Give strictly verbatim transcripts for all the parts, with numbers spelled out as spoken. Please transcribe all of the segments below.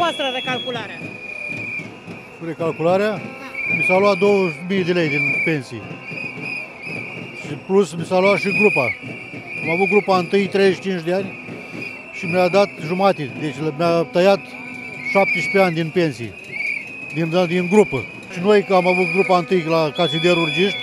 dumneavoastră recalcularea? Recalcularea? Mi s-a luat douăzeci de mii de lei din pensii. Și plus mi s-a luat și grupa. Am avut grupa întâi treizeci și cinci de ani și mi-a dat jumate. Deci mi-a tăiat șaptesprezece ani din pensii, din, din grupă. Și noi, că am avut grupa întâi la ca siderurgiști,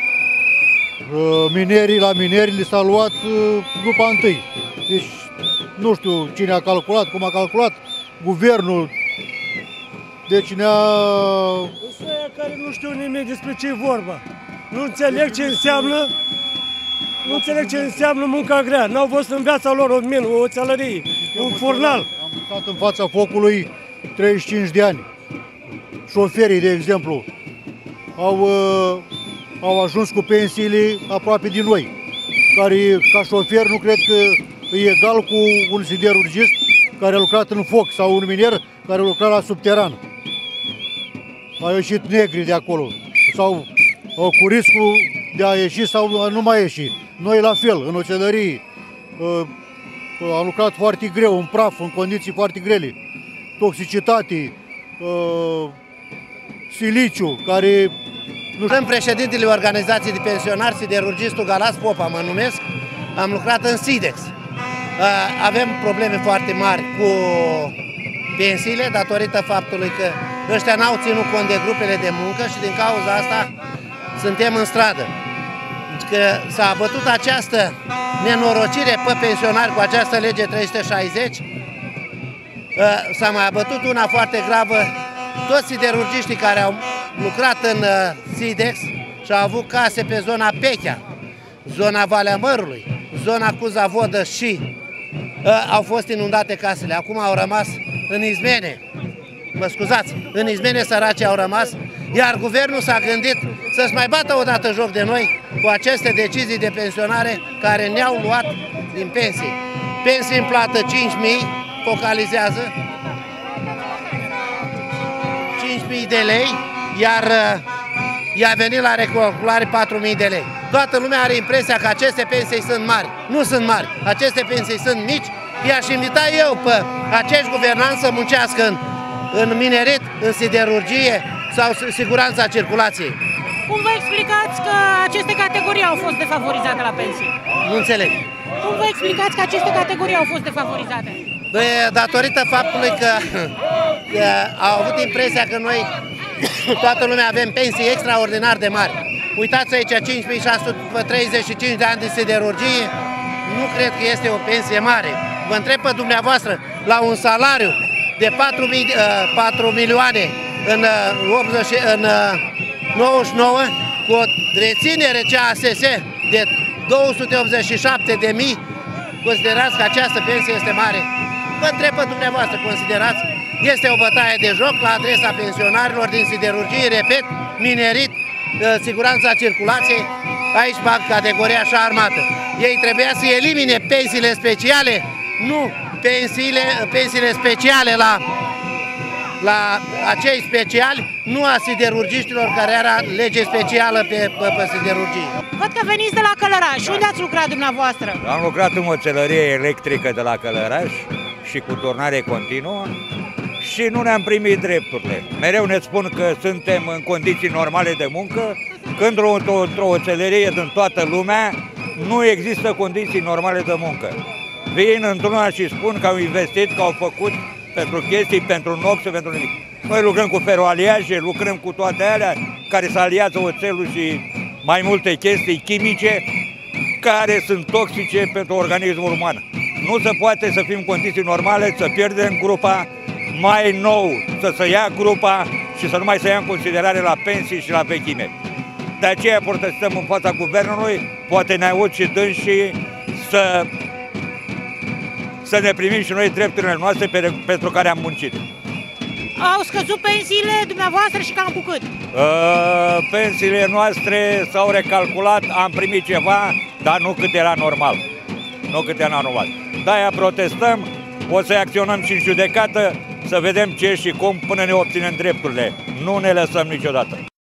minerii, la mineri li s-a luat grupa întâi. Deci nu știu cine a calculat, cum a calculat, guvernul. Deci ne-a... Ăia care nu știu nimic despre ce e vorba. Nu înțeleg ce înseamnă, nu înțeleg ce înseamnă munca grea. N-au văzut în viața lor o mină, o țelărie, un furnal. Am stat în fața focului treizeci și cinci de ani. Șoferii, de exemplu, au, uh, au ajuns cu pensiile aproape din noi, care, ca șofer, nu cred că e egal cu un siderurgist care a lucrat în foc sau un miner care a lucrat la subteran. Au ieșit negri de acolo sau uh, cu riscul de a ieși sau a nu mai ieși. Noi la fel, în oțelărie, uh, am lucrat foarte greu, în praf, în condiții foarte grele, toxicitate, uh, siliciu, care... Nu Sunt președintele organizației de pensionari, siderurgistul Galați Popa, mă numesc, am lucrat în SIDEX. Avem probleme foarte mari cu pensiile, datorită faptului că ăștia n-au ținut cont de grupele de muncă și din cauza asta suntem în stradă. Că s-a abătut această nenorocire pe pensionari cu această lege trei sute șaizeci, s-a mai abătut una foarte gravă. Toți siderurgiștii care au lucrat în SIDEX și au avut case pe zona Pechea, zona Valea Mărului, zona Cuza-Vodă și uh, au fost inundate casele. Acum au rămas în izmene, mă scuzați, în izmene săraci au rămas, iar guvernul s-a gândit să-și mai bată odată joc de noi cu aceste decizii de pensionare care ne-au luat din pensii. Pensii în plată cinci mii, focalizează, cinci mii de lei, iar i-a venit la recalculare patru mii de lei. Toată lumea are impresia că aceste pensii sunt mari. Nu sunt mari, aceste pensii sunt mici. I-aș invita eu pe acești guvernanți să muncească în, în minerit, în siderurgie sau siguranța circulației. Cum vă explicați că aceste categorii au fost defavorizate la pensii? Nu înțeleg. Cum vă explicați că aceste categorii au fost defavorizate? De, datorită faptului că, că au avut impresia că noi, toată lumea, avem pensii extraordinar de mari. Uitați aici, cinci mii șase sute treizeci și cinci de ani de siderurgie, nu cred că este o pensie mare. Vă întreb pe dumneavoastră, la un salariu de patru milioane în, optzeci, în nouăzeci și nouă, cu o reținere C A S S de două sute optzeci și șapte de mii, considerați că această pensie este mare? Vă întreb pe dumneavoastră, considerați? Este o bătaie de joc la adresa pensionarilor din siderurgie, repet, minerit, siguranța circulației, aici fac categoria așa armată. Ei trebuia să elimine pensiile speciale, nu pensiile, pensiile speciale la, la acei speciali, nu a siderurgiștilor care era lege specială pe, pe, pe siderurgie. Văd că veniți de la Călăraș. Unde ați lucrat dumneavoastră? Am lucrat în oțelărie electrică de la Călăraș și cu turnare continuă și nu ne-am primit drepturile. Mereu ne spun că suntem în condiții normale de muncă, când într-o oțelărie din toată lumea nu există condiții normale de muncă. Vin într-una și spun că au investit, că au făcut pentru chestii, pentru noxe, pentru nimic. Noi lucrăm cu feroaliaje, lucrăm cu toate alea care se aliază oțelul și mai multe chestii chimice care sunt toxice pentru organismul uman. Nu se poate să fim în condiții normale, să pierdem grupa, mai nou să se ia grupa și să nu mai se ia în considerare la pensii și la vechime. De aceea protestăm în fața guvernului, poate ne aud și dânsii să, să ne primim și noi drepturile noastre pe, pentru care am muncit. Au scăzut pensiile dumneavoastră și cam cu cât? Uh, pensiile noastre s-au recalculat, am primit ceva, dar nu cât era normal. Nu cât era normal. De-aia protestăm, o să acționăm și în judecată, să vedem ce și cum până ne obținem drepturile. Nu ne lăsăm niciodată.